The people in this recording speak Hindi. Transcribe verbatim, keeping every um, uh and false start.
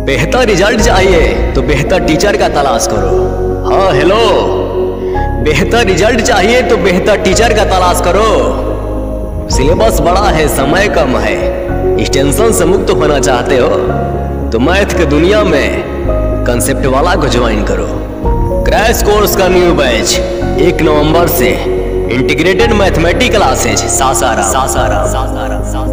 बेहतर रिजल्ट चाहिए तो बेहतर टीचर का तलाश करो। हाँ हेलो, बेहतर रिजल्ट चाहिए तो बेहतर टीचर का तलाश करो। सिलेबस बड़ा है, समय कम है, इस टेंशन से मुक्त होना चाहते हो तो मैथ की दुनिया में कंसेप्ट वाला को ज्वाइन करो। क्रैश कोर्स का न्यू बैच एक नवंबर से integrated mathematics classes Sasaram Sasaram Sasaram.